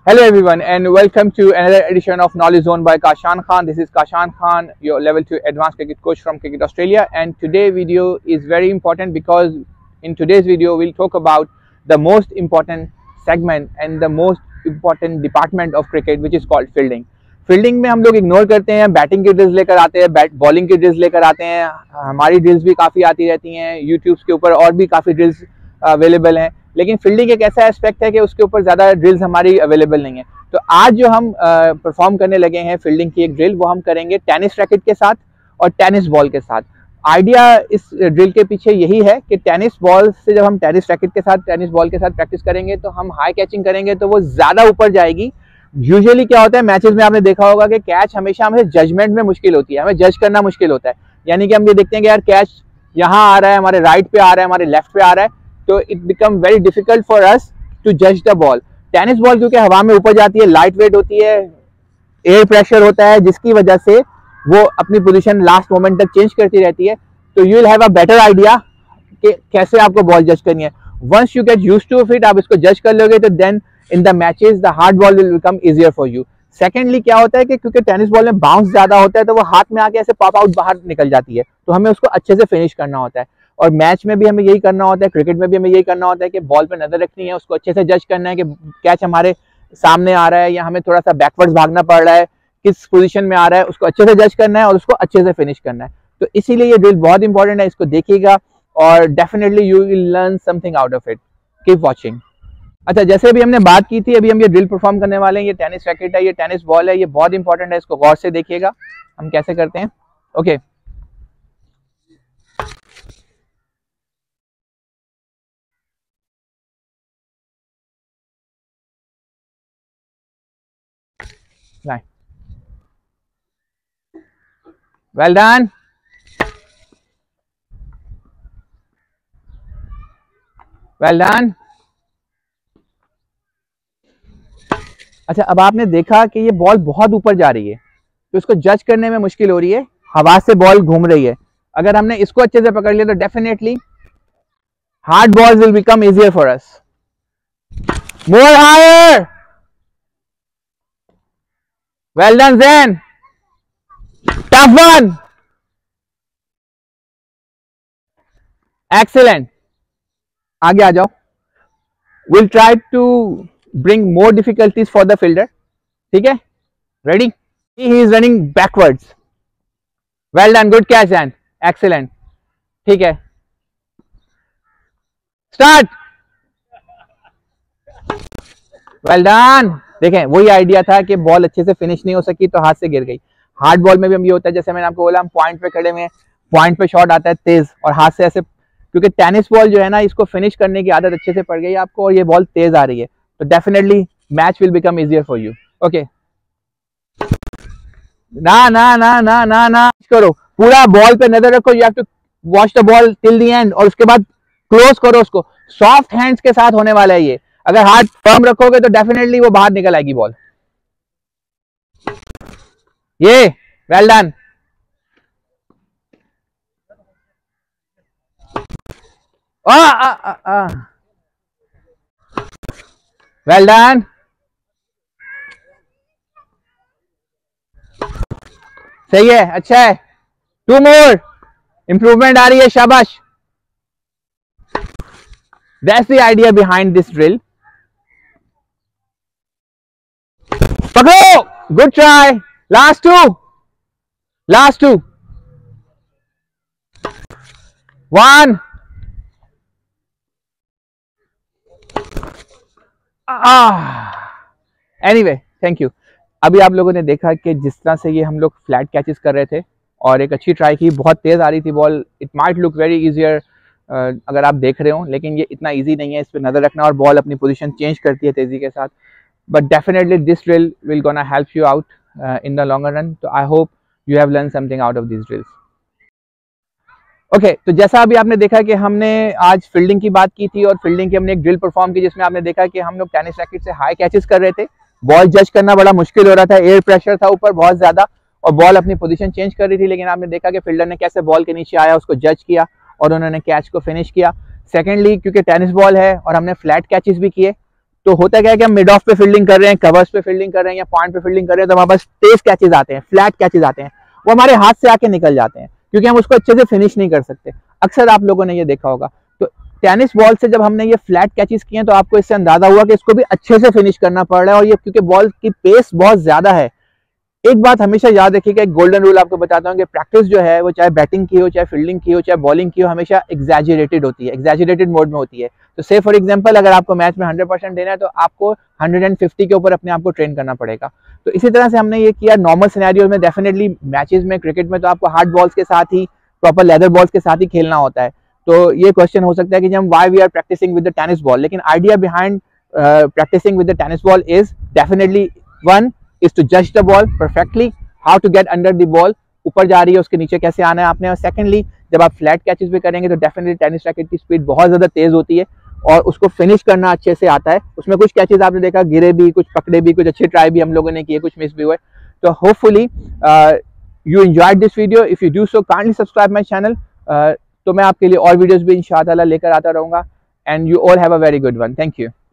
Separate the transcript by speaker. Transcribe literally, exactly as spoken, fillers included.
Speaker 1: Hello everyone and welcome to another edition of Knowledge Zone by Kashan Khan. This is Kashan Khan, your level two advanced cricket coach from Cricket Australia, and today's video is very important because in today's video we'll talk about the most important segment and the most important department of cricket, which is called fielding. Fielding में हम लोग ignore करते हैं, batting की drills लेकर आते हैं, bat bowling की ड्रिल्स लेकर आते हैं, हमारी ड्रिल्स भी काफ़ी आती रहती हैं, यूट्यूब के ऊपर और भी काफ़ी ड्रिल्स अवेलेबल हैं, लेकिन फील्डिंग एक ऐसा एस्पेक्ट है कि उसके ऊपर ज़्यादा ड्रिल्स हमारी अवेलेबल नहीं है। तो आज जो हम परफॉर्म करने लगे हैं फील्डिंग की एक ड्रिल, वो हम करेंगे टेनिस रैकेट के साथ और टेनिस बॉल के साथ। आइडिया इस ड्रिल के पीछे यही है कि टेनिस बॉल से जब हम टेनिस रैकेट के साथ टेनिस बॉल के साथ प्रैक्टिस करेंगे तो हम हाई कैचिंग करेंगे तो वो ज़्यादा ऊपर जाएगी। यूजुअली क्या होता है, मैचेस में आपने देखा होगा कि कैच हमेशा हमें जजमेंट में मुश्किल होती है, हमें जज करना मुश्किल होता है। यानी कि हम ये देखते हैं कि यार कैच यहाँ आ रहा है, हमारे राइट पे आ रहा है, हमारे लेफ्ट पे आ रहा है, तो it become very difficult for us to जज द बॉल। टेनिस बॉल क्योंकि हवा में ऊपर जाती है, लाइट वेट होती है, एयर प्रेशर होता है, जिसकी वजह से वो अपनी पोजीशन लास्ट मोमेंट तक चेंज करती रहती है। तो you will have a better idea कि कैसे आपको बॉल जज करनी है। Once you get used to it, आप इसको जज कर लोगे तो then in the matches the hard ball will become easier for you. Secondly क्या होता है कि क्योंकि टेनिस बॉल में बाउंस ज्यादा होता है तो वो हाथ में आके ऐसे पॉप आउट बाहर निकल जाती है, तो हमें उसको अच्छे से फिनिश करना होता है। और मैच में भी हमें यही करना होता है, क्रिकेट में भी हमें यही करना होता है कि बॉल पे नजर रखनी है, उसको अच्छे से जज करना है कि कैच हमारे सामने आ रहा है या हमें थोड़ा सा बैकवर्ड्स भागना पड़ रहा है, किस पोजीशन में आ रहा है, उसको अच्छे से जज करना है और उसको अच्छे से फिनिश करना है। तो इसीलिए ये ड्रिल बहुत इंपॉर्टेंट है, इसको देखिएगा और definitely you will learn something out of it. Keep watching. अच्छा, जैसे अभी हमने बात की थी, अभी हम ये ड्रिल परफॉर्म करने वाले हैं। ये टेनिस रैकेट है, ये टेनिस बॉल है, ये बहुत इंपॉर्टेंट है, इसको गौर से देखिएगा हम कैसे करते हैं। Okay, well done, well done. अच्छा, अब आपने देखा कि ये बॉल बहुत ऊपर जा रही है तो इसको जज करने में मुश्किल हो रही है, हवा से बॉल घूम रही है। अगर हमने इसको अच्छे से पकड़ लिया तो definitely hard balls will become easier for us. More higher, well done Zain, tough one, excellent. आगे आ जाओ। Will try to bring more difficulties for the fielder. ठीक है, ready? He is running backwards. Well done, good catch and excellent. ठीक है, start. Well done. देखें, वही idea था कि बॉल अच्छे से फिनिश नहीं हो सकी तो हाथ से गिर गई। हार्ड बॉल में भी हम ये होता है, जैसे मैंने आपको बोला, हम पॉइंट पे खड़े हुए, पॉइंट पे शॉट आता है तेज और हाथ से ऐसे, क्योंकि टेनिस बॉल जो है ना, इसको फिनिश करने की आदत अच्छे से पड़ गई आपको और ये बॉल तेज आ रही है, तो definitely match will become easier for you. Okay, ना ना ना ना ना ना करो, पूरा बॉल पे नजर रखो। You have to watch the ball till the end और उसके बाद क्लोज करो उसको। सॉफ्ट हैंड्स के साथ होने वाला है ये, अगर हाथ फर्म रखोगे तो डेफिनेटली वो बाहर निकल आएगी बॉल। ये वेल डन। आ आ आ आ वेल डन। सही है, अच्छा है। टू मोर, इंप्रूवमेंट आ रही है, शाबाश। That's the idea behind this drill. पकड़ो, good try. Last two, last two, one. Anyway, thank you. अभी आप लोगों ने देखा कि जिस तरह से ये हम लोग फ्लैट कैचेस कर रहे थे और एक अच्छी ट्राई की, बहुत तेज आ रही थी ball. It might look very easier अगर आप देख रहे हो, लेकिन ये इतना इजी नहीं है, इस पर नजर रखना और बॉल अपनी पोजीशन चेंज करती है तेजी के साथ। But definitely this drill will gonna help you out in the longer run. तो I hope you have learn something out of this drills. Okay, तो जैसा अभी आपने देखा कि हमने आज फील्डिंग की बात की थी और फील्डिंग की हमने एक ड्रिल परफॉर्म की, जिसमें आपने देखा कि हम लोग टेनिस रैकेट से हाई कैचेस कर रहे थे, बॉल जज करना बड़ा मुश्किल हो रहा था, एयर प्रेशर था ऊपर बहुत ज्यादा और बॉल अपनी पोजीशन चेंज कर रही थी, लेकिन आपने देखा कि फील्डर ने कैसे बॉल के नीचे आया, उसको जज किया और उन्होंने कैच को फिनिश किया। सेकेंडली, क्योंकि टेनिस बॉल है और हमने फ्लैट कैचेस भी किए, तो होता क्या है कि हम मिड ऑफ पे फील्डिंग कर रहे हैं, कवर्स पे फील्डिंग कर रहे हैं या पॉइंट पे फील्डिंग कर रहे हैं, तो हमारे पास तेज कैचेज आते हैं, फ्लैट कैचेज आते हैं, वो हमारे हाथ से आके निकल जाते हैं क्योंकि हम उसको अच्छे से फिनिश नहीं कर सकते। अक्सर आप लोगों ने ये देखा होगा। तो टेनिस बॉल से जब हमने ये फ्लैट कैचेस किए हैं तो आपको इससे अंदाजा हुआ कि इसको भी अच्छे से फिनिश करना पड़ रहा है, और ये क्योंकि बॉल की पेस बहुत ज्यादा है। एक बात हमेशा याद रखिएगा, एक गोल्डन रूल आपको बताता हूँ कि प्रैक्टिस जो है वो चाहे बैटिंग की हो, चाहे फील्डिंग की हो, चाहे बॉलिंग की हो, हमेशा एग्जैजरेटेड होती है, एग्जैजरेटेड मोड में होती है। तो से फॉर एग्जांपल अगर आपको मैच में हंड्रेड परसेंट देना है तो आपको हंड्रेड फिफ्टी के ऊपर अपने आप को ट्रेन करना पड़ेगा। तो इसी तरह से हमने ये किया नॉर्मल सिनेरियोज में। डेफिनेटली मैचेस में, क्रिकेट में तो आपको हार्ड बॉल्स के साथ ही, प्रॉपर लेदर बॉल्स के साथ ही खेलना होता है। तो ये क्वेश्चन हो सकता है कि हम why we are practising with the tennis ball, लेकिन idea behind practising with the tennis ball is definitely one is to जज the ball perfectly, how to get under the ball, ऊपर जा रही है उसके नीचे कैसे आना है आपने। और सेकेंडली जब आप फ्लैट कैचेस भी करेंगे तो डेफिनेटली टेनिस रैकेट की स्पीड बहुत ज्यादा तेज होती है और उसको फिनिश करना अच्छे से आता है। उसमें कुछ कैचेस आपने देखा गिरे भी, कुछ पकड़े भी, कुछ अच्छे ट्राई भी हम लोगों ने किए, कुछ मिस भी हुए। तो hopefully you enjoyed this video. If you do so kindly subscribe my channel. तो मैं आपके लिए और वीडियोस भी इंशाअल्लाह लेकर आता रहूंगा। And you all have a very good one. Thank you.